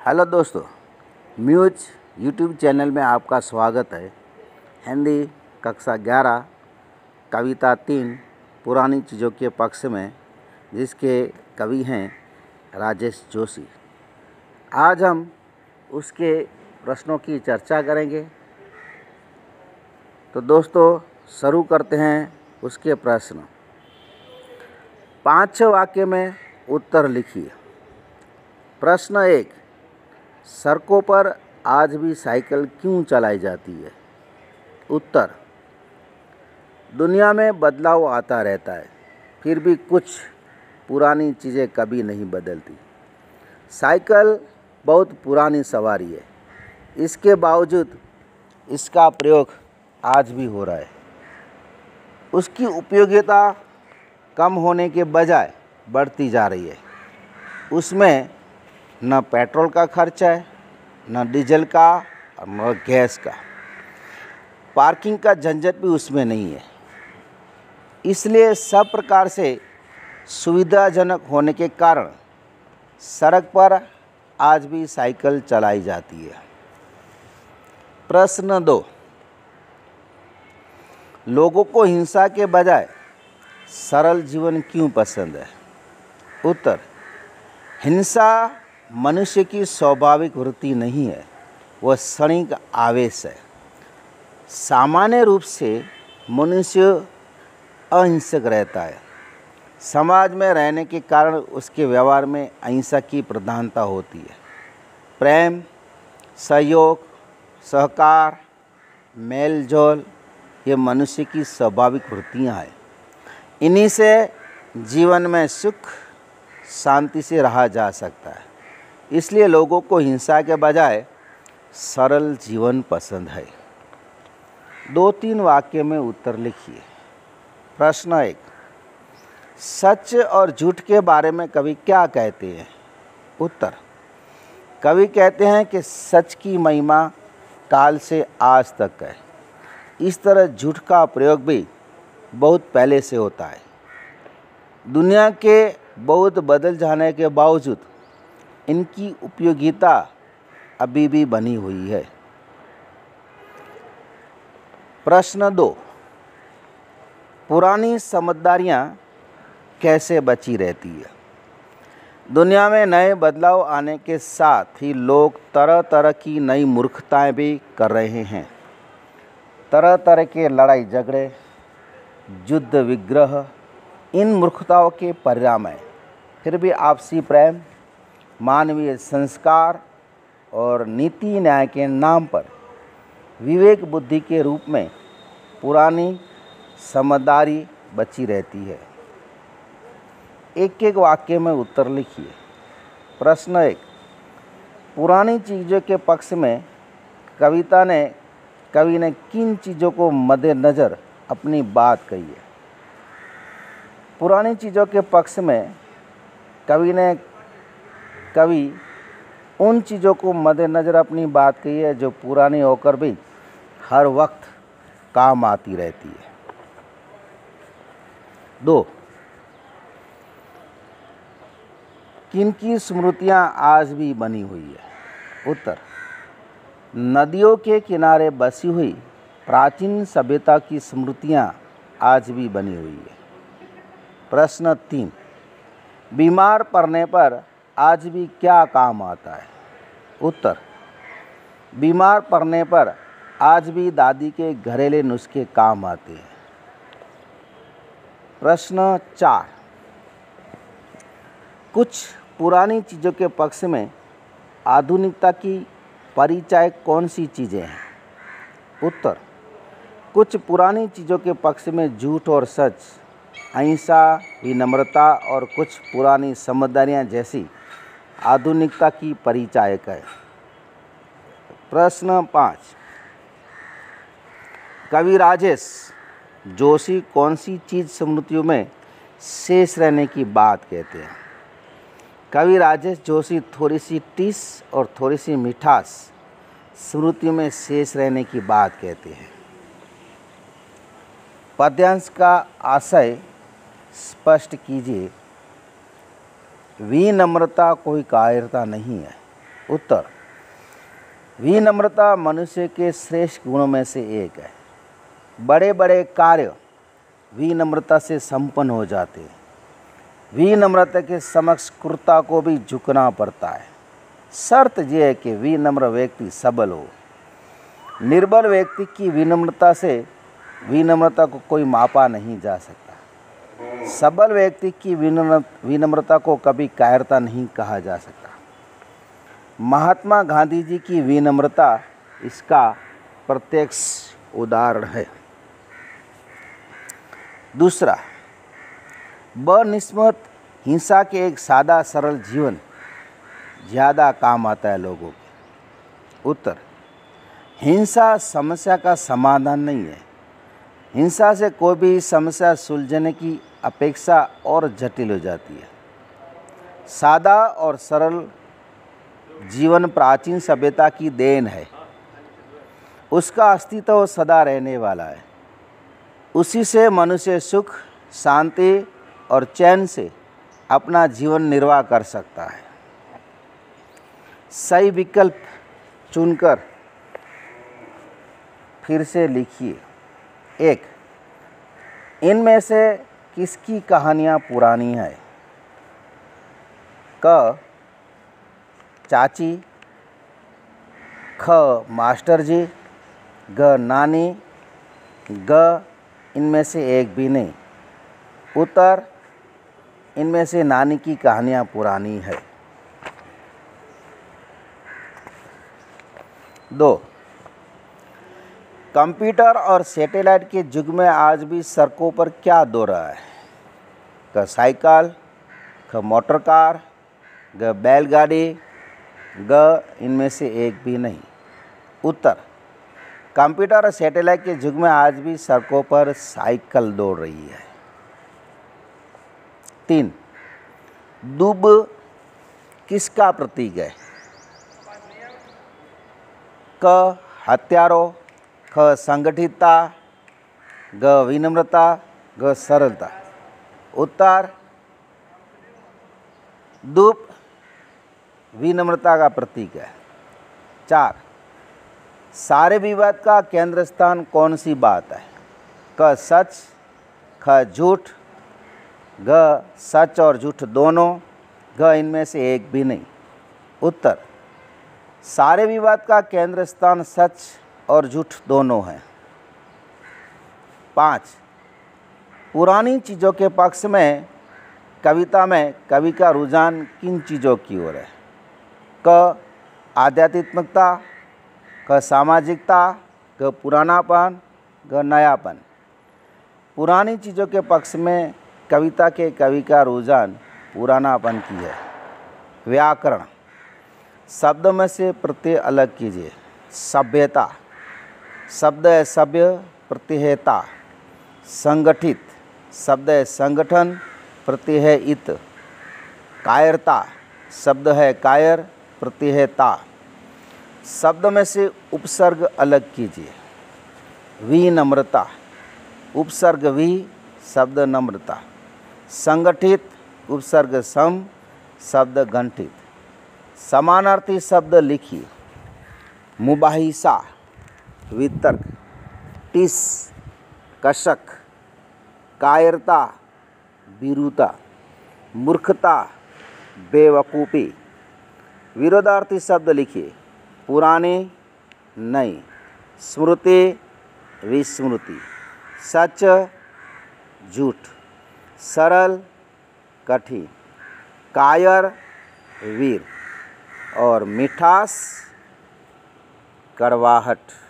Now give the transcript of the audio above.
Hello दोस्तों, muse YouTube channel में आपका स्वागत है। हिंदी कक्षा 11 कविता 3 पुरानी चीज़ों के पक्ष में, जिसके कवि हैं राजेश जोशी। आज हम उसके प्रश्नों की चर्चा करेंगे। तो दोस्तों शुरू करते हैं उसके प्रश्न। 5 वाक्य में उत्तर लिखिए। प्रश्न 1, सड़कों पर आज भी साइकिल क्यों चलाई जाती है? उत्तर, दुनिया में बदलाव आता रहता है, फिर भी कुछ पुरानी चीज़ें कभी नहीं बदलती। साइकिल बहुत पुरानी सवारी है, इसके बावजूद इसका प्रयोग आज भी हो रहा है। उसकी उपयोगिता कम होने के बजाय बढ़ती जा रही है। उसमें न पेट्रोल का खर्च है, न डीजल का और न गैस का। पार्किंग का झंझट भी उसमें नहीं है। इसलिए सब प्रकार से सुविधाजनक होने के कारण सड़क पर आज भी साइकिल चलाई जाती है। प्रश्न 2, लोगों को हिंसा के बजाय सरल जीवन क्यों पसंद है? उत्तर, हिंसा मनुष्य की स्वाभाविक वृत्ति नहीं है, वह क्षणिक आवेश है। सामान्य रूप से मनुष्य अहिंसक रहता है। समाज में रहने के कारण उसके व्यवहार में अहिंसा की प्रधानता होती है। प्रेम, सहयोग, सहकार, मेल जोल ये मनुष्य की स्वाभाविक वृत्तियाँ हैं। इन्हीं से जीवन में सुख शांति से रहा जा सकता है। इसलिए लोगों को हिंसा के बजाय सरल जीवन पसंद है। 2-3 वाक्य में उत्तर लिखिए। प्रश्न 1, सच और झूठ के बारे में कवि क्या कहते हैं? उत्तर, कवि कहते हैं कि सच की महिमा काल से आज तक है। इस तरह झूठ का प्रयोग भी बहुत पहले से होता है। दुनिया के बहुत बदल जाने के बावजूद इनकी उपयोगिता अभी भी बनी हुई है। प्रश्न 2, पुरानी समझदारियाँ कैसे बची रहती है? दुनिया में नए बदलाव आने के साथ ही लोग तरह तरह की नई मूर्खताएं भी कर रहे हैं। तरह तरह के लड़ाई झगड़े, युद्ध विग्रह इन मूर्खताओं के परिणाम हैं। फिर भी आपसी प्रेम, मानवीय संस्कार और नीति न्याय के नाम पर विवेक बुद्धि के रूप में पुरानी समझदारी बची रहती है। एक एक वाक्य में उत्तर लिखिए। प्रश्न 1, पुरानी चीज़ों के पक्ष में कवि ने किन चीज़ों को मद्देनज़र अपनी बात कही है? पुरानी चीज़ों के पक्ष में कवि उन चीज़ों को मद्देनज़र अपनी बात कही है जो पुरानी होकर भी हर वक्त काम आती रहती है। 2, किनकी स्मृतियाँ आज भी बनी हुई है? उत्तर, नदियों के किनारे बसी हुई प्राचीन सभ्यता की स्मृतियाँ आज भी बनी हुई है। प्रश्न 3, बीमार पड़ने पर आज भी क्या काम आता है? उत्तर, बीमार पड़ने पर आज भी दादी के घरेलू नुस्खे काम आते हैं। प्रश्न 4, कुछ पुरानी चीज़ों के पक्ष में आधुनिकता की परिचायक कौन सी चीज़ें हैं? उत्तर, कुछ पुरानी चीज़ों के पक्ष में झूठ और सच, अहिंसा, विनम्रता और कुछ पुरानी समझदारियाँ जैसी आधुनिकता की परिचायक है। प्रश्न 5, कवि राजेश जोशी कौन सी चीज़ स्मृतियों में शेष रहने की बात कहते हैं? कवि राजेश जोशी थोड़ी सी टीस और थोड़ी सी मिठास स्मृतियों में शेष रहने की बात कहते हैं। पद्यांश का आशय स्पष्ट कीजिए। विनम्रता कोई कायरता नहीं है, उत्तर, विनम्रता मनुष्य के श्रेष्ठ गुणों में से एक है। बड़े बड़े कार्य विनम्रता से संपन्न हो जाते हैं। विनम्रता के समक्ष क्रूरता को भी झुकना पड़ता है। शर्त यह है कि विनम्र व्यक्ति सबल हो। निर्बल व्यक्ति की विनम्रता को कोई मापा नहीं जा सकता। सबल व्यक्ति की विनम्रता को कभी कायरता नहीं कहा जा सकता। महात्मा गांधी जी की विनम्रता इसका प्रत्यक्ष उदाहरण है। दूसरा, बनिस्बत हिंसा के एक सादा सरल जीवन ज़्यादा काम आता है लोगों के। उत्तर, हिंसा समस्या का समाधान नहीं है। हिंसा से कोई भी समस्या सुलझने की अपेक्षा और जटिल हो जाती है। सादा और सरल जीवन प्राचीन सभ्यता की देन है। उसका अस्तित्व सदा रहने वाला है। उसी से मनुष्य सुख, शांति और चैन से अपना जीवन निर्वाह कर सकता है। सही विकल्प चुनकर फिर से लिखिए। 1, इनमें से किसकी कहानियाँ पुरानी है? क, चाची, ख, मास्टर जी, ग, नानी, ग, इनमें से एक भी नहीं। उत्तर, इनमें से नानी की कहानियाँ पुरानी है। 2, कंप्यूटर और सैटेलाइट के युग में आज भी सड़कों पर क्या दौड़ रहा है? क, साइकिल, ख, मोटर कार, ग, बैलगाड़ी, ग, इनमें से एक भी नहीं। उत्तर, कंप्यूटर और सैटेलाइट के युग में आज भी सड़कों पर साइकिल दौड़ रही है। 3, दूब किसका प्रतीक है? क, हथियारों, ख, संगठितता, ग, विनम्रता, ग, सरलता। उत्तर, दूब विनम्रता का प्रतीक है। 4, सारे विवाद का केंद्र स्थान कौन सी बात है? क, सच, ख, झूठ, ग, सच और झूठ दोनों, ग, इनमें से एक भी नहीं। उत्तर, सारे विवाद का केंद्र स्थान सच और झूठ दोनों है। 5, पुरानी चीज़ों के पक्ष में कविता में कवि का रुझान किन चीज़ों की ओर है? क, आध्यात्मिकता, क, सामाजिकता, ग, पुरानापन, ग, नयापन। पुरानी चीज़ों के पक्ष में कविता के कवि का रुझान पुरानापन की है। व्याकरण, शब्दों में से प्रत्यय अलग कीजिए। सभ्यता, शब्द है सभ्य, प्रत्यय है ता। संगठित, शब्द है संगठन, प्रत्यय है इत। कायरता, शब्द है कायर, प्रत्यय है ता। शब्द में से उपसर्ग अलग कीजिए। विनम्रता, उपसर्ग वि, शब्द नम्रता। संगठित, उपसर्ग सम, शब्द गंठित। समानार्थी शब्द लिखिए। मुबाहिसा, वितर्क। टिस, कशक। कायरता, बीरूता। मूर्खता, बेवकूफ़ी। विरोधार्थी शब्द लिखिए। पुरानी, नई। स्मृति, विस्मृति। सच, झूठ। सरल, कठिन। कायर, वीर। और मिठास, कड़वाहट।